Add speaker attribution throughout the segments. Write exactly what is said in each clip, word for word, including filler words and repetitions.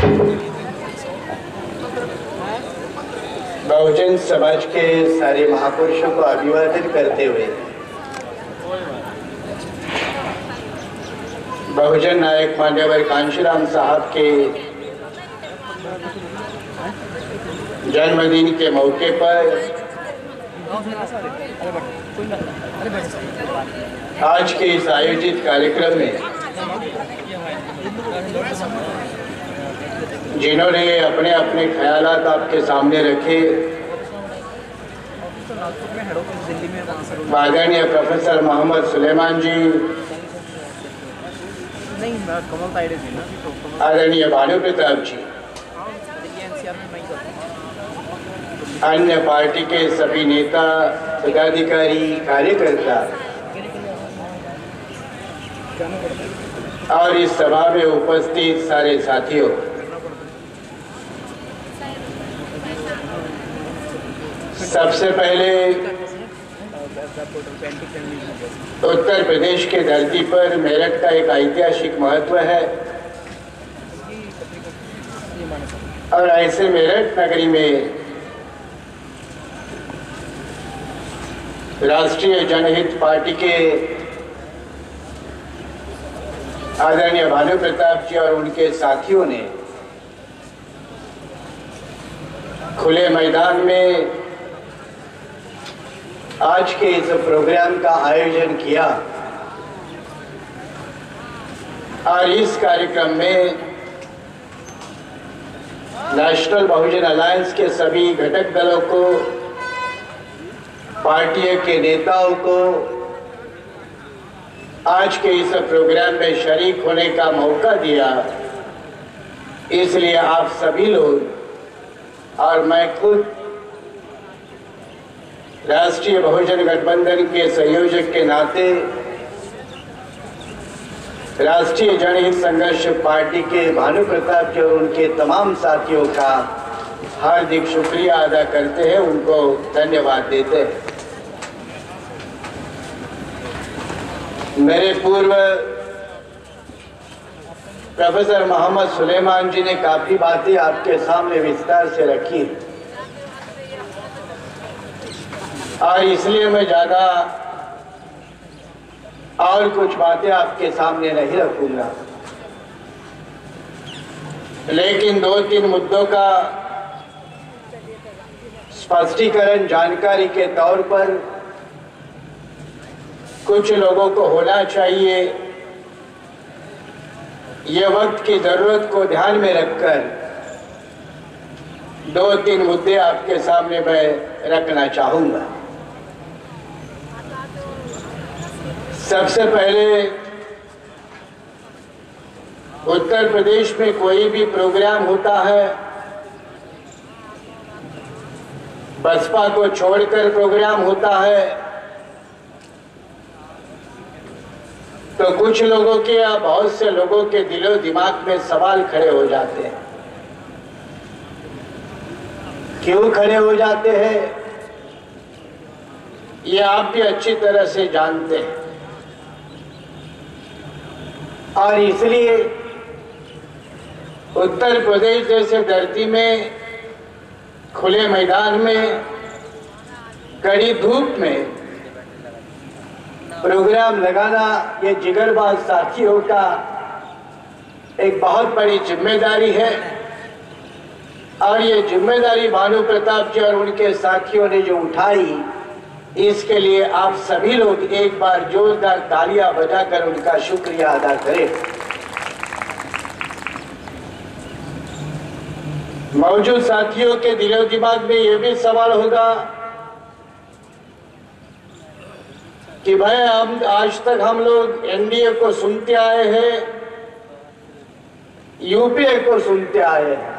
Speaker 1: बहुजन समाज के सारे महापुरुषों को अभिवादन करते हुए बहुजन नायक मान्यवर कांशीराम साहब के जन्मदिन के मौके पर आज के इस आयोजित कार्यक्रम में जिन्होंने अपने अपने ख्यालात आपके सामने रखे, आदरणीय प्रोफेसर मोहम्मद सुलेमान जी, आदरणीय भानु प्रताप जी, अन्य पार्टी के सभी नेता, पदाधिकारी, कार्यकर्ता और इस सभा में उपस्थित सारे साथियों, सबसे पहले उत्तर प्रदेश के धरती पर मेरठ का एक ऐतिहासिक महत्व है और ऐसे मेरठ नगरी में राष्ट्रीय जनहित पार्टी के आदरणीय भानु प्रताप जी और उनके साथियों ने खुले मैदान में आज के इस प्रोग्राम का आयोजन किया और इस कार्यक्रम में नेशनल बहुजन अलायंस के सभी घटक दलों को, पार्टियों के नेताओं को आज के इस प्रोग्राम में शरीक होने का मौका दिया। इसलिए आप सभी लोग और मैं खुद राष्ट्रीय बहुजन गठबंधन के संयोजक के नाते राष्ट्रीय जनहित संघर्ष पार्टी के भानु प्रताप जी और उनके तमाम साथियों का हार्दिक शुक्रिया अदा करते हैं, उनको धन्यवाद देते हैं। मेरे पूर्व प्रोफेसर मोहम्मद सुलेमान जी ने काफी बातें आपके सामने विस्तार से रखी और इसलिए मैं ज़्यादा और कुछ बातें आपके सामने नहीं रखूंगा, लेकिन दो तीन मुद्दों का स्पष्टीकरण जानकारी के तौर पर कुछ लोगों को होना चाहिए। ये वक्त की ज़रूरत को ध्यान में रखकर दो तीन मुद्दे आपके सामने मैं रखना चाहूँगा। सबसे पहले, उत्तर प्रदेश में कोई भी प्रोग्राम होता है, बसपा को छोड़कर प्रोग्राम होता है, तो कुछ लोगों के या बहुत से लोगों के दिलो दिमाग में सवाल खड़े हो जाते हैं। क्यों खड़े हो जाते हैं, ये आप भी अच्छी तरह से जानते हैं और इसलिए उत्तर प्रदेश जैसे धरती में खुले मैदान में कड़ी धूप में प्रोग्राम लगाना ये जिगरबाज साथियों का एक बहुत बड़ी जिम्मेदारी है और ये जिम्मेदारी भानु प्रताप जी और उनके साथियों ने जो उठाई, इसके लिए आप सभी लोग एक बार जोरदार तालियां बजाकर उनका शुक्रिया अदा करें। मौजूद साथियों के दिलो दिमाग में ये भी सवाल होगा कि भाई हम आज तक हम लोग एनडीए को सुनते आए हैं, यूपीए को सुनते आए हैं,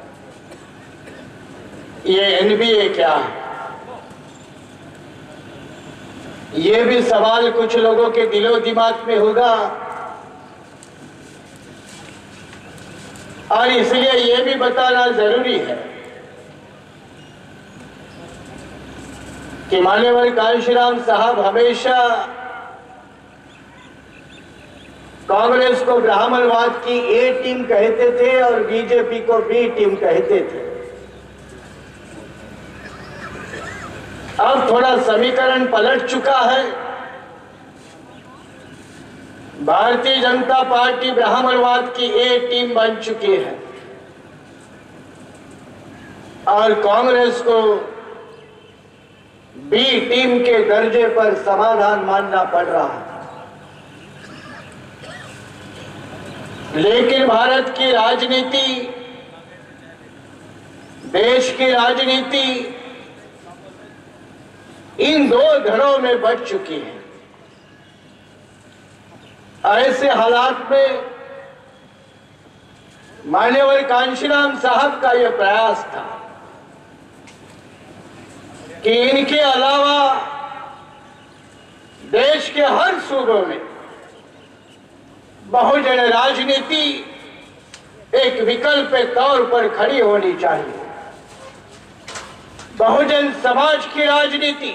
Speaker 1: ये एनबीए क्या है? ये भी सवाल कुछ लोगों के दिलो दिमाग में होगा और इसलिए ये भी बताना जरूरी है कि मान्यवर कांशीराम साहब हमेशा कांग्रेस को ब्राह्मणवाद की ए टीम कहते थे और बीजेपी को बी टीम कहते थे। अब थोड़ा समीकरण पलट चुका है। भारतीय जनता पार्टी ब्राह्मणवाद की ए टीम बन चुकी है और कांग्रेस को बी टीम के दर्जे पर समाधान मानना पड़ रहा है। लेकिन भारत की राजनीति, देश की राजनीति इन दो धड़ों में बढ़ चुकी है। ऐसे हालात में मान्यवर कांशीराम साहब का यह प्रयास था कि इनके अलावा देश के हर सूबों में बहुजन राजनीति एक विकल्प के तौर पर खड़ी होनी चाहिए। बहुजन समाज की राजनीति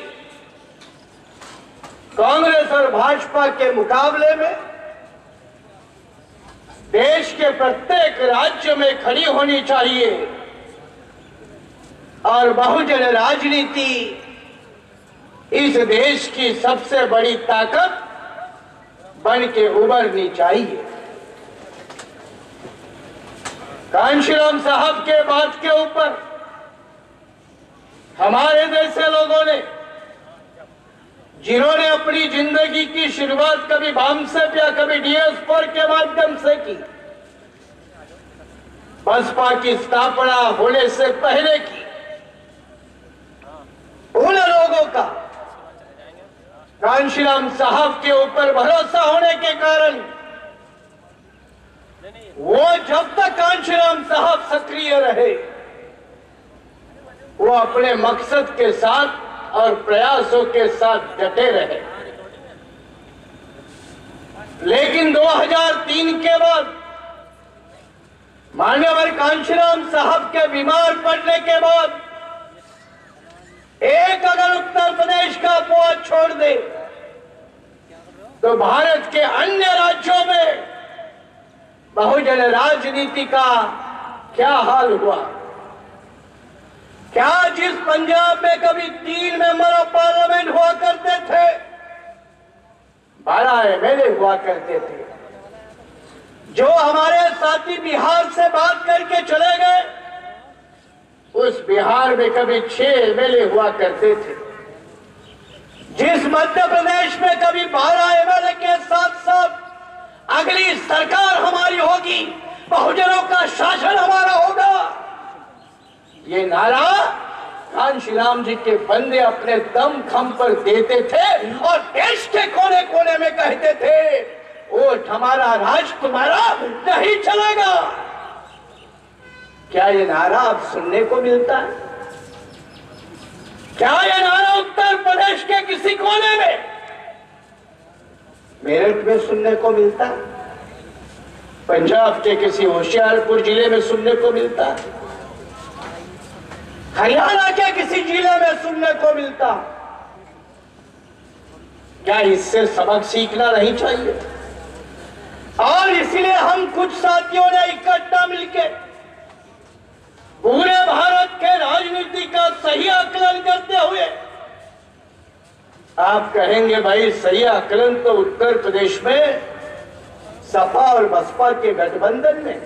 Speaker 1: कांग्रेस और भाजपा के मुकाबले में देश के प्रत्येक राज्य में खड़ी होनी चाहिए और बहुजन राजनीति इस देश की सबसे बड़ी ताकत बन के उभरनी चाहिए। कांशीराम साहब के बात के ऊपर हमारे जैसे लोगों ने, जिन्होंने अपनी जिंदगी की शुरुआत कभी बामसेप या कभी डी एस फोर के माध्यम से की, बसपा की स्थापना होने से पहले की, उन लोगों का कांशीराम साहब के ऊपर भरोसा होने के कारण वो जब तक कांशीराम साहब सक्रिय रहे वो अपने मकसद के साथ और प्रयासों के साथ डटे रहे। लेकिन दो हज़ार तीन के बाद मान्यवर कांशीराम साहब के बीमार पड़ने के बाद एक अगर उत्तर प्रदेश का पोआ छोड़ दे तो भारत के अन्य राज्यों में बहुजन राजनीति का क्या हाल हुआ। क्या जिस पंजाब में कभी तीन मेंबर ऑफ पार्लियामेंट हुआ करते थे, बारह एम एल ए हुआ करते थे, जो हमारे साथी बिहार से बात करके चले गए, उस बिहार में कभी छह एम एल ए हुआ करते थे। जिस मध्य प्रदेश में कभी बारह एम एल ए के साथ साथ अगली सरकार हमारी होगी, बहुजनों का शासन हमारा होगा, ये नारा कांशीराम जी के बंदे अपने दम खम पर देते थे और देश के कोने कोने में कहते थे, वोट हमारा, राज तुम्हारा नहीं चलेगा। क्या ये नारा अब सुनने को मिलता है? क्या ये नारा उत्तर प्रदेश के किसी कोने में, मेरठ में सुनने को मिलता है? पंजाब के किसी होशियारपुर जिले में सुनने को मिलता है? हरियाणा के किसी जिले में सुनने को मिलता? क्या इससे सबक सीखना नहीं चाहिए? और इसलिए हम कुछ साथियों ने इकट्ठा मिलकर पूरे भारत के राजनीति का सही आकलन करते हुए, आप कहेंगे भाई सही आकलन तो उत्तर प्रदेश में सपा और बसपा के गठबंधन में,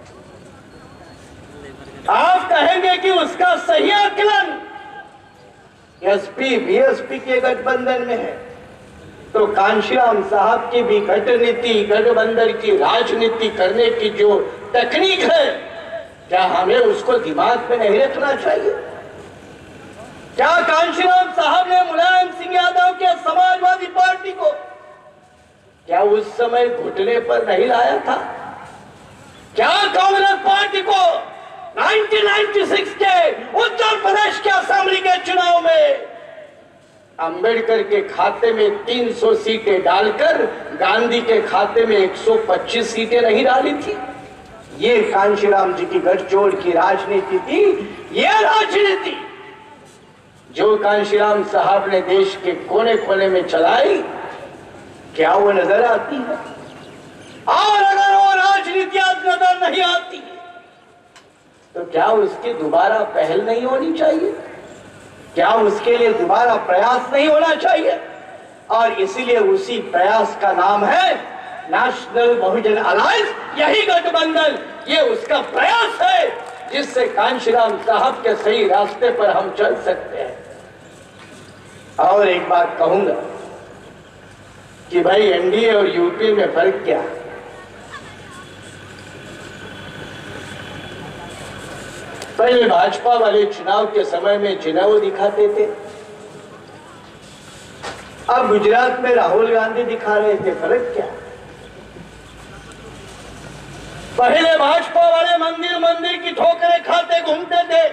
Speaker 1: आप कहेंगे कि उसका सही आकलन एसपी बीएसपी के गठबंधन में है, तो कांशीराम साहब की भी गठनीति, गठबंधन की राजनीति करने की जो टेक्निक है, क्या हमें उसको दिमाग में नहीं रखना चाहिए? क्या कांशीराम साहब ने मुलायम सिंह यादव के समाजवादी पार्टी को क्या उस समय घुटने पर नहीं लाया था? क्या कांग्रेस पार्टी को उन्नीस सौ छियानवे के उत्तर प्रदेश के असेंबली के चुनाव में अंबेडकर के खाते में तीन सौ सीटें डालकर गांधी के खाते में एक सौ पच्चीस सीटें नहीं डाली थी? ये कांशीराम जी की गठजोड़ की राजनीति थी। ये राजनीति जो कांशीराम साहब ने देश के कोने कोने में चलाई, क्या वो नजर आती है? और अगर वो राजनीति आज नजर नहीं आती तो क्या उसकी दोबारा पहल नहीं होनी चाहिए? क्या उसके लिए दोबारा प्रयास नहीं होना चाहिए? और इसीलिए उसी प्रयास का नाम है नेशनल बहुजन अलायंस। यही गठबंधन, ये उसका प्रयास है जिससे कांशीराम साहब के सही रास्ते पर हम चल सकते हैं। और एक बात कहूंगा कि भाई एनडीए और यूपीए में फर्क क्या है? पहले भाजपा वाले चुनाव के समय में जिन्हें वो दिखाते थे, अब गुजरात में राहुल गांधी दिखा रहे थे। फर्क क्या? पहले भाजपा वाले मंदिर मंदिर की ठोकरें खाते घूमते थे,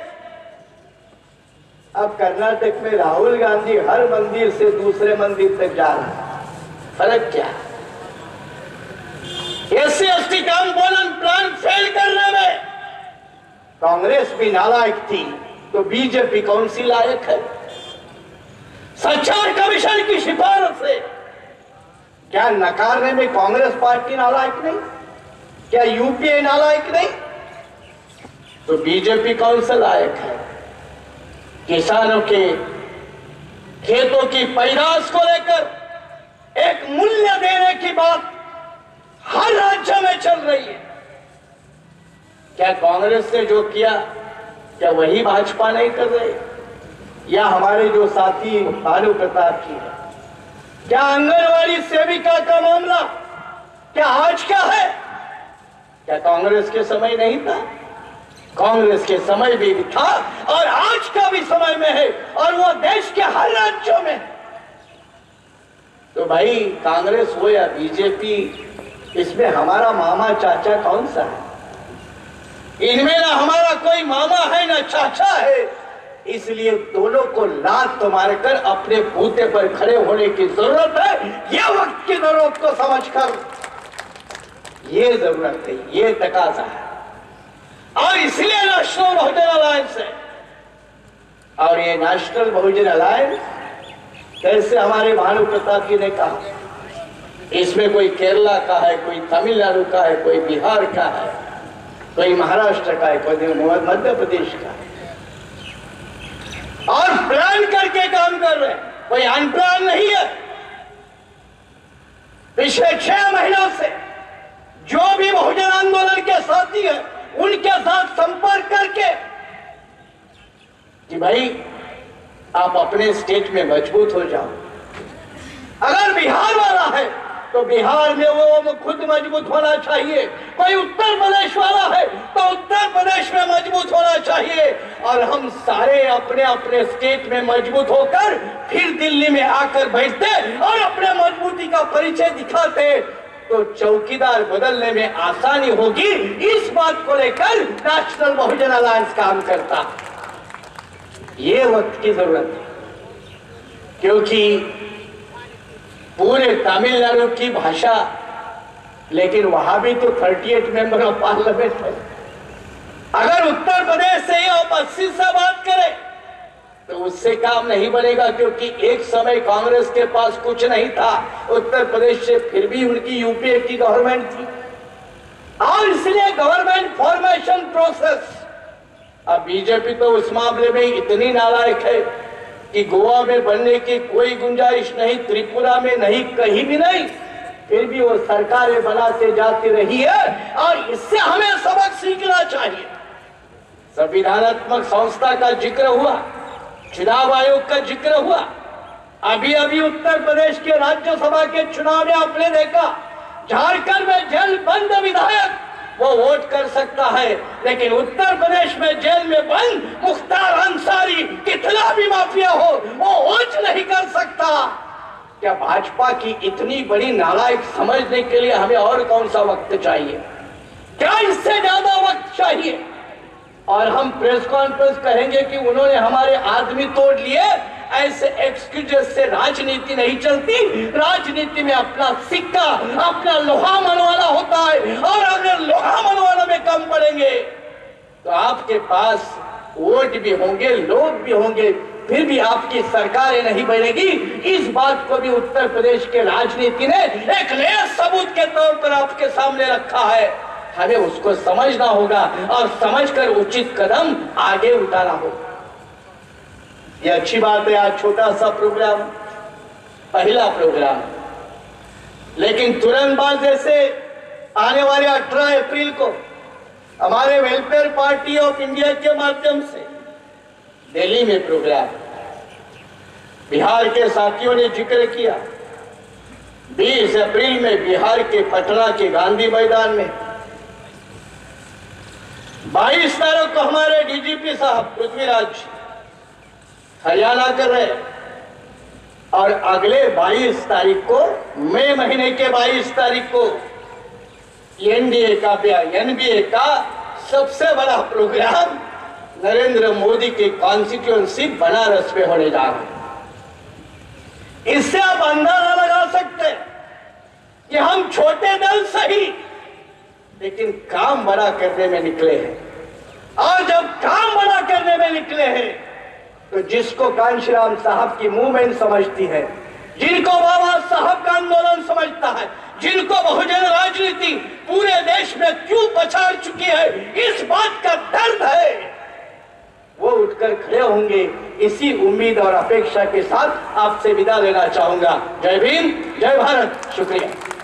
Speaker 1: अब कर्नाटक में राहुल गांधी हर मंदिर से दूसरे मंदिर तक जा रहा है। फर्क क्या? SC ST component plan fail करने में कांग्रेस भी नालायक थी तो बीजेपी कौन सी लायक है? सच्चार कमीशन की सिफारिश से क्या नकारने में कांग्रेस पार्टी नालायक नहीं? क्या यूपीए नालायक नहीं? तो बीजेपी कौन सा लायक है? किसानों के खेतों की पैदाश को लेकर एक मूल्य देने की बात हर राज्य में चल रही है। क्या कांग्रेस ने जो किया क्या वही भाजपा नहीं कर रहे? या हमारे जो साथी भानु प्रताप जी है, क्या आंगनवाड़ी सेविका का मामला क्या आज का है? क्या कांग्रेस के समय नहीं था? कांग्रेस के समय भी था और आज का भी समय में है और वो देश के हर राज्यों में। तो भाई कांग्रेस हो या बीजेपी, इसमें हमारा मामा चाचा कौन सा है? इनमें ना हमारा कोई मामा है ना चाचा है। इसलिए दोनों को लात तो मारकर अपने बूते पर खड़े होने की जरूरत है। यह वक्त की जरूरत को समझकर ये जरूरत है, ये तकाजा है और इसलिए नेशनल बहुजन अलायंस है। और ये नेशनल बहुजन अलायंस कैसे हमारे भानु प्रताप जी ने कहा, इसमें कोई केरला का है, कोई तमिलनाडु का है, कोई बिहार का है, कोई महाराष्ट्र का है, कोई मध्य प्रदेश का है और प्लान करके काम कर रहे हैं, कोई अनप्लान नहीं है। पिछले छह महीनों से जो भी बहुजन आंदोलन के साथी हैं उनके साथ संपर्क करके कि भाई आप अपने स्टेट में मजबूत हो जाओ। अगर बिहार वाला है तो बिहार में वो खुद मजबूत होना चाहिए, कोई उत्तर प्रदेश वाला है तो उत्तर प्रदेश में मजबूत होना चाहिए और हम सारे अपने अपने स्टेट में मजबूत होकर फिर दिल्ली में आकर बैठते और अपने मजबूती का परिचय दिखाते तो चौकीदार बदलने में आसानी होगी। इस बात को लेकर नेशनल बहुजन अलायंस काम करता। ये वक्त की जरूरत है क्योंकि पूरे तमिलनाडु की भाषा, लेकिन वहां भी तो अड़तीस मेंबर ऑफ पार्लियामेंट है। अगर उत्तर प्रदेश से आप अस्सी से बात करें तो उससे काम नहीं बनेगा क्योंकि एक समय कांग्रेस के पास कुछ नहीं था उत्तर प्रदेश से, फिर भी उनकी यूपीए की गवर्नमेंट थी और इसलिए गवर्नमेंट फॉर्मेशन प्रोसेस। अब बीजेपी तो उस मामले में इतनी नालायक है कि गोवा में बनने की कोई गुंजाइश नहीं, त्रिपुरा में नहीं, कहीं भी नहीं, फिर भी वो सरकारें बनाते जाती रही है और इससे हमें सबक सीखना चाहिए। संविधानात्मक संस्था का जिक्र हुआ, चुनाव आयोग का जिक्र हुआ। अभी अभी उत्तर प्रदेश के राज्यसभा के चुनाव में आपने देखा झारखंड में जेल बंद विधायक वो वोट कर सकता है, लेकिन उत्तर प्रदेश में जेल में बंद मुख्तार अंसारी कितना भी माफिया हो वो वोट नहीं कर सकता। क्या भाजपा की इतनी बड़ी नालायक समझने के लिए हमें और कौन सा वक्त चाहिए? क्या इससे ज्यादा वक्त चाहिए? और हम प्रेस कॉन्फ्रेंस कहेंगे कि उन्होंने हमारे आदमी तोड़ लिए, ऐसे एक्सक्यूजेस से राजनीति नहीं चलती। राजनीति में अपना सिक्का, अपना लोहा मनवाना होता है और अगर लोहा मनवाने में कम पड़ेंगे तो आपके पास वोट भी होंगे, लोग भी होंगे, फिर भी आपकी सरकारें नहीं बनेगी, इस बात को भी उत्तर प्रदेश के राजनीति ने एक नए सबूत के तौर पर आपके सामने रखा है। हमें उसको समझना होगा और समझकर उचित कदम आगे उठाना होगा। यह अच्छी बात है, आज छोटा सा प्रोग्राम, पहला प्रोग्राम, लेकिन तुरंत बाद जैसे आने वाले अठारह अप्रैल को हमारे वेलफेयर पार्टी ऑफ इंडिया के माध्यम से दिल्ली में प्रोग्राम, बिहार के साथियों ने जिक्र किया बीस अप्रैल में बिहार के पटना के गांधी मैदान में, बाईस तारीख को हमारे डीजीपी साहब पृथ्वीराज हरियाणा कर रहे, और अगले बाईस तारीख को, मई महीने के बाईस तारीख को एनडीए का एनबीए का सबसे बड़ा प्रोग्राम नरेंद्र मोदी की कॉन्स्टिट्यूएंसी बनारस में होने जा रहा है। इससे आप अंदाजा लगा सकते हैं कि हम छोटे दल सही, लेकिन काम बड़ा करने में निकले हैं। और जब काम बड़ा करने में निकले हैं तो जिसको कांशीराम साहब की मूवमेंट समझती है, जिनको बाबा साहब का आंदोलन समझता है, जिनको बहुजन राजनीति पूरे देश में क्यों पछाड़ चुकी है, इस बात का दर्द है, वो उठकर खड़े होंगे। इसी उम्मीद और अपेक्षा के साथ आपसे विदा लेना चाहूंगा। जय भीम, जय भारत, शुक्रिया।